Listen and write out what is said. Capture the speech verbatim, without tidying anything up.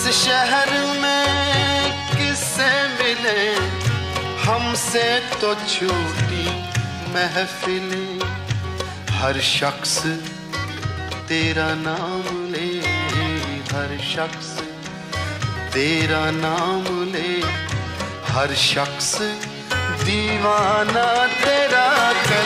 शहर में किससे मिले, हमसे तो छूटी महफिलें। हर शख्स तेरा नाम ले, हर शख्स तेरा नाम ले, हर शख्स दीवाना तेरा कर